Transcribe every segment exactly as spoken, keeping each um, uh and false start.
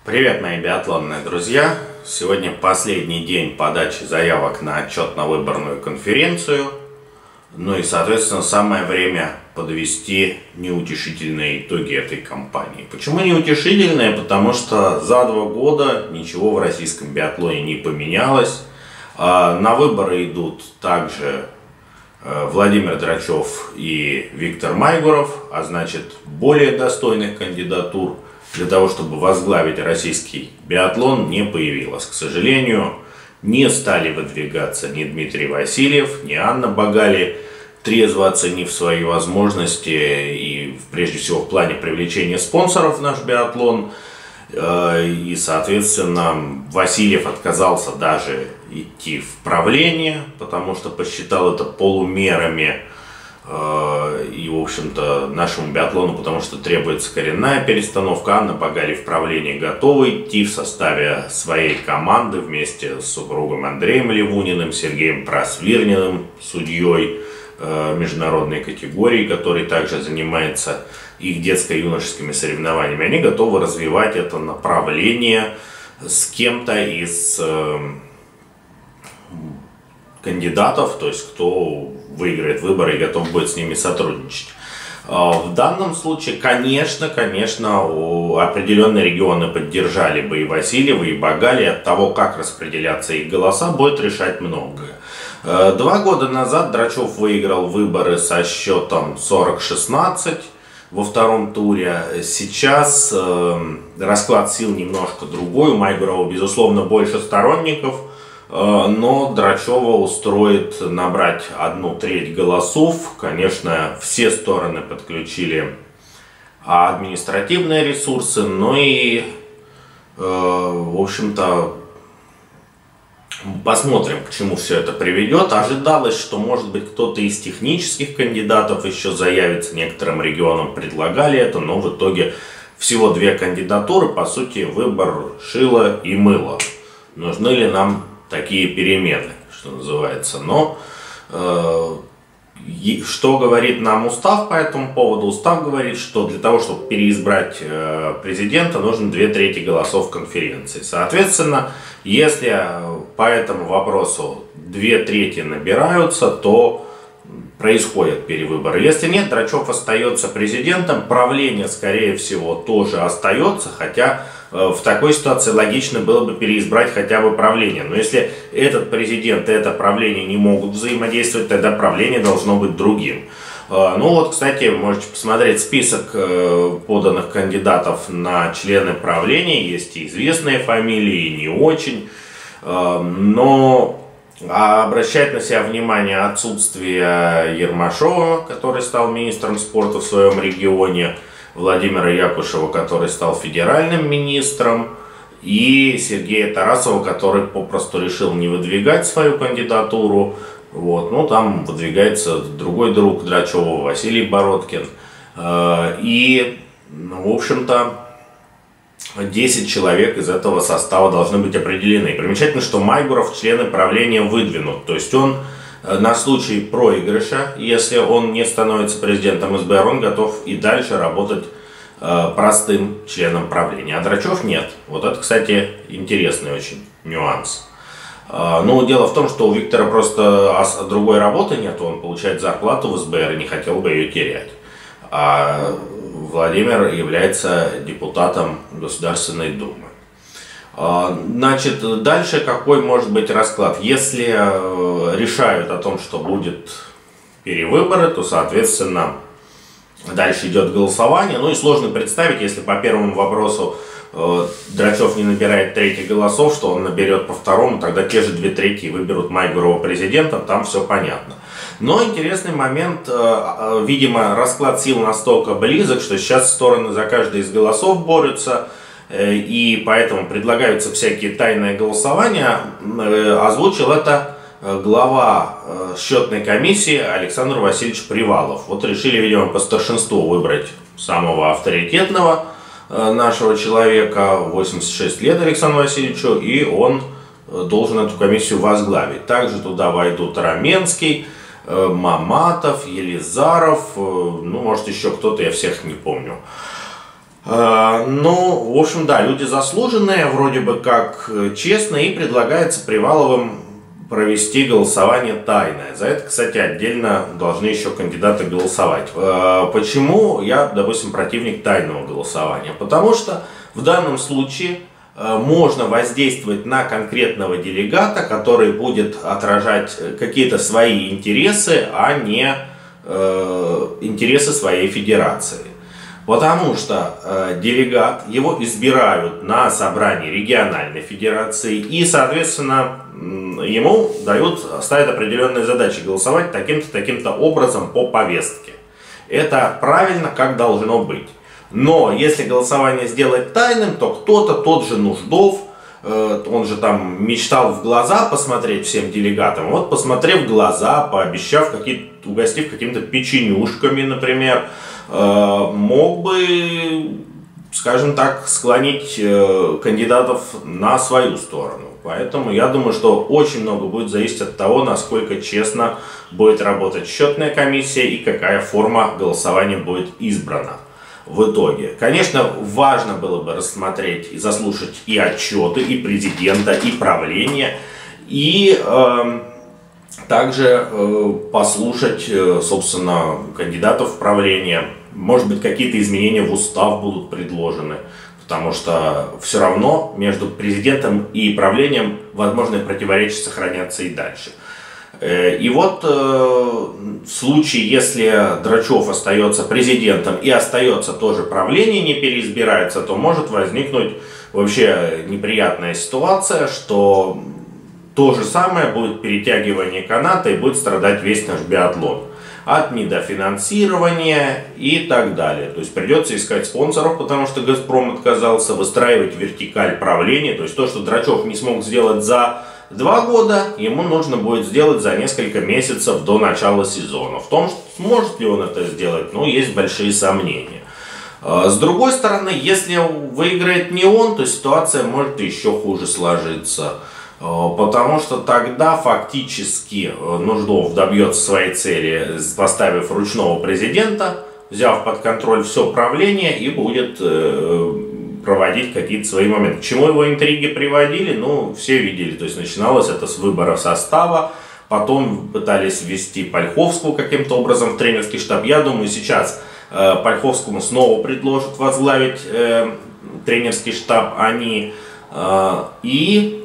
Привет, мои биатлонные друзья! Сегодня последний день подачи заявок на отчетно-выборную конференцию. Ну и, соответственно, самое время подвести неутешительные итоги этой кампании. Почему неутешительные? Потому что за два года ничего в российском биатлоне не поменялось. На выборы идут также Владимир Драчев и Виктор Майгуров, а значит более достойных кандидатур для того, чтобы возглавить российский биатлон, не появилось. К сожалению, не стали выдвигаться ни Дмитрий Васильев, ни Анна Багали, трезво оценив свои возможности и прежде всего в плане привлечения спонсоров в наш биатлон. И, соответственно, Васильев отказался даже идти в правление, потому что посчитал это полумерами и, в общем-то, нашему биатлону, потому что требуется коренная перестановка. Анна Багали в правлении готова идти в составе своей команды вместе с супругом Андреем Левуниным, Сергеем Просвирниным, судьей международной категории, который также занимается их детско-юношескими соревнованиями. Они готовы развивать это направление с кем-то из э, кандидатов, то есть кто выиграет выборы и готов будет с ними сотрудничать. В данном случае, конечно, конечно, определенные регионы поддержали бы и Васильева, и Багали. От того, как распределяться их голоса, будет решать многое. Два года назад Драчев выиграл выборы со счетом сорок шестнадцать во втором туре. Сейчас расклад сил немножко другой. У Майгурова, безусловно, больше сторонников. Но Драчева устроит набрать одну треть голосов. Конечно, все стороны подключили административные ресурсы, но и, в общем-то, посмотрим, к чему все это приведет. Ожидалось, что, может быть, кто-то из технических кандидатов еще заявится. Некоторым регионам предлагали это, но в итоге всего две кандидатуры. По сути, выбор шила и мыла. Нужны ли нам такие перемены, что называется. Но э, что говорит нам устав по этому поводу? Устав говорит, что для того, чтобы переизбрать э, президента, нужно две трети голосов конференции. Соответственно, если по этому вопросу две трети набираются, то происходят перевыборы. Если нет, Драчев остается президентом, правление, скорее всего, тоже остается, хотя в такой ситуации логично было бы переизбрать хотя бы правление. Но если этот президент и это правление не могут взаимодействовать, тогда правление должно быть другим. Ну вот, кстати, можете посмотреть список поданных кандидатов на члены правления. Есть и известные фамилии, и не очень. Но обращать на себя внимание отсутствие Ермашова, который стал министром спорта в своем регионе, Владимира Якушева, который стал федеральным министром, и Сергея Тарасова, который попросту решил не выдвигать свою кандидатуру. Вот. Ну, там выдвигается другой друг Драчева, Василий Бородкин. И, в общем-то, десять человек из этого состава должны быть определены. И примечательно, что Майгуров в члены правления выдвинут. То есть он на случай проигрыша, если он не становится президентом эс бэ эр, он готов и дальше работать э, простым членом правления. А Драчев нет. Вот это, кстати, интересный очень нюанс. Э, ну, дело в том, что у Виктора просто другой работы нет, он получает зарплату в эс бэ эр и не хотел бы ее терять. А Владимир является депутатом Государственной Думы. Значит, дальше какой может быть расклад? Если решают о том, что будет перевыборы, то, соответственно, дальше идет голосование. Ну и сложно представить, если по первому вопросу Драчев не набирает трети голосов, что он наберет по второму, тогда те же две трети выберут Майгурова президентом, там все понятно. Но интересный момент, видимо, расклад сил настолько близок, что сейчас стороны за каждый из голосов борются. И поэтому предлагаются всякие тайные голосования. Озвучил это глава счетной комиссии Александр Васильевич Привалов. Вот решили, видимо, по старшинству выбрать самого авторитетного нашего человека, восемьдесят шесть лет Александру Васильевичу, и он должен эту комиссию возглавить. Также туда войдут Раменский, Маматов, Елизаров, ну, может, еще кто-то, я всех не помню. Ну, в общем, да, люди заслуженные, вроде бы как честные, и предлагается Приваловым провести голосование тайное. За это, кстати, отдельно должны еще кандидаты голосовать. Почему я, допустим, противник тайного голосования? Потому что в данном случае можно воздействовать на конкретного делегата, который будет отражать какие-то свои интересы, а не э, интересы своей федерации. Потому что э, делегат, его избирают на собрании региональной федерации, и, соответственно, ему дают, ставят определенные задачи голосовать таким-то, таким-то образом по повестке. Это правильно, как должно быть. Но если голосование сделать тайным, то кто-то, тот же Нуждов, э, он же там мечтал в глаза посмотреть всем делегатам, вот посмотрев в глаза, пообещав, какие, угостив какими-то печенюшками, например, мог бы, скажем так, склонить кандидатов на свою сторону. Поэтому я думаю, что очень много будет зависеть от того, насколько честно будет работать счетная комиссия и какая форма голосования будет избрана в итоге. Конечно, важно было бы рассмотреть и заслушать и отчеты, и президента, и правления, и э, также э, послушать, э, собственно, кандидатов в правление. Может быть, какие-то изменения в устав будут предложены, потому что все равно между президентом и правлением возможные противоречия сохранятся и дальше. И вот э, в случае, если Драчев остается президентом и остается тоже правление, не переизбирается, то может возникнуть вообще неприятная ситуация, что то же самое будет перетягивание каната и будет страдать весь наш биатлон. От недофинансирования и так далее. То есть придется искать спонсоров, потому что Газпром отказался, выстраивать вертикаль правления. То есть то, что Драчев не смог сделать за два года, ему нужно будет сделать за несколько месяцев до начала сезона. В том, сможет ли он это сделать, ну, есть большие сомнения. С другой стороны, если выиграет не он, то ситуация может еще хуже сложиться. Потому что тогда фактически Нуждов добьется своей цели, поставив ручного президента, взяв под контроль все правление и будет проводить какие-то свои моменты. К чему его интриги приводили, ну, все видели. То есть начиналось это с выбора состава, потом пытались ввести Польховского каким-то образом в тренерский штаб. Я думаю, сейчас Польховскому снова предложат возглавить тренерский штаб они, и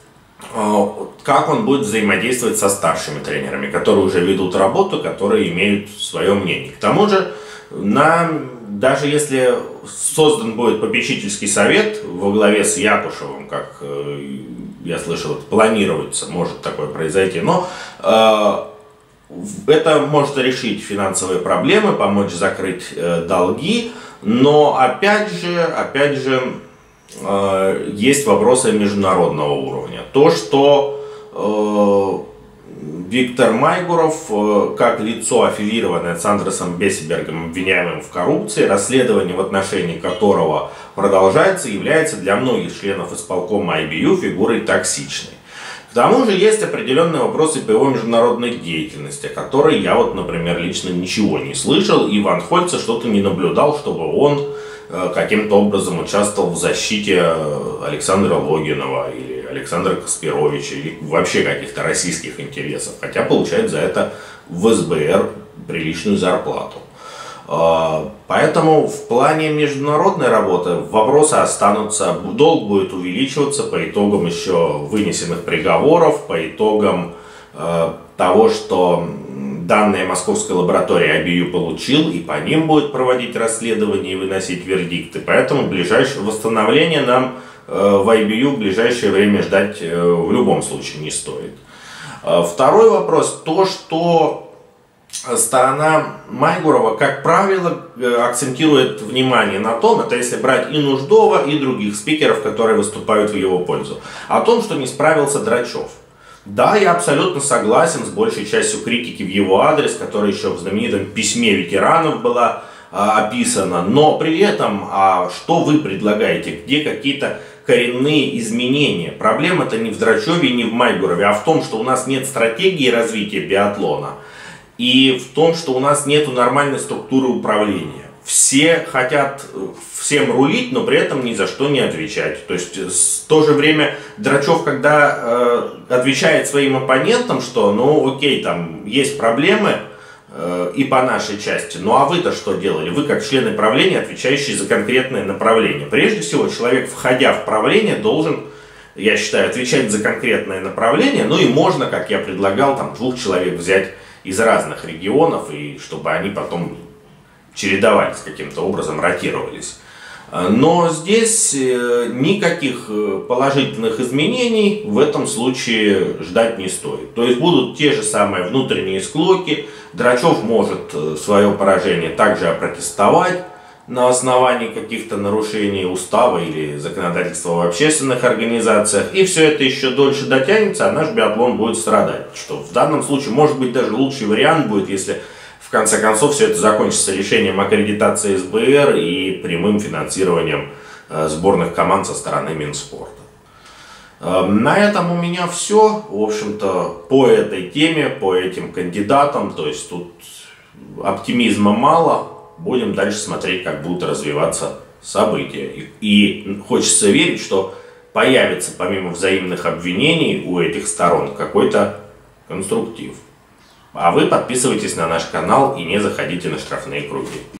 как он будет взаимодействовать со старшими тренерами, которые уже ведут работу, которые имеют свое мнение. К тому же, нам, даже если создан будет попечительский совет во главе с Якушевым, как я слышал, планируется, может такое произойти, но э, это может решить финансовые проблемы, помочь закрыть э, долги, но опять же, опять же, есть вопросы международного уровня. То, что э, Виктор Майгуров, э, как лицо, аффилированное с Андресом Бессебергом, обвиняемым в коррупции, расследование в отношении которого продолжается, является для многих членов исполкома ай би ю фигурой токсичной. К тому же есть определенные вопросы по его международной деятельности, о которой я, вот, например, лично ничего не слышал, и Ван Хольце что-то не наблюдал, чтобы он каким-то образом участвовал в защите Александра Логинова или Александра Каспировича или вообще каких-то российских интересов, хотя получает за это в эс бэ эр приличную зарплату. Поэтому в плане международной работы вопросы останутся, долг будет увеличиваться по итогам еще вынесенных приговоров, по итогам того, что данные московской лаборатории ай би ю получил, и по ним будет проводить расследование и выносить вердикты. Поэтому ближайшее восстановление нам э, в ай би ю в ближайшее время ждать э, в любом случае не стоит. Э, второй вопрос. То, что сторона Майгурова, как правило, э, акцентирует внимание на том, это если брать и Нуждова, и других спикеров, которые выступают в его пользу, о том, что не справился Драчев. Да, я абсолютно согласен с большей частью критики в его адрес, которая еще в знаменитом письме ветеранов была а, описана. Но при этом, а, что вы предлагаете? Где какие-то коренные изменения? Проблема-то не в Драчеве, не в Майгурове, а в том, что у нас нет стратегии развития биатлона. И в том, что у нас нет нормальной структуры управления. все хотят всем рулить, но при этом ни за что не отвечать. То есть в то же время Драчев, когда э, отвечает своим оппонентам, что ну окей, там есть проблемы э, и по нашей части, ну а вы-то что делали? Вы как члены правления, отвечающие за конкретное направление. Прежде всего, человек, входя в правление, должен, я считаю, отвечать за конкретное направление, ну и можно, как я предлагал, там двух человек взять из разных регионов, и чтобы они потом чередовались каким-то образом, ротировались. Но здесь никаких положительных изменений в этом случае ждать не стоит. То есть будут те же самые внутренние склоки. Драчев может свое поражение также опротестовать на основании каких-то нарушений устава или законодательства в общественных организациях. И все это еще дольше дотянется, а наш биатлон будет страдать. Что в данном случае, может быть, даже лучший вариант будет, если в конце концов все это закончится решением аккредитации эс бэ эр и прямым финансированием сборных команд со стороны Минспорта. На этом у меня все. В общем-то, по этой теме, по этим кандидатам, то есть тут оптимизма мало. Будем дальше смотреть, как будут развиваться события. И, и хочется верить, что появится, помимо взаимных обвинений у этих сторон, какой-то конструктив. А вы подписывайтесь на наш канал и не заходите на штрафные круги.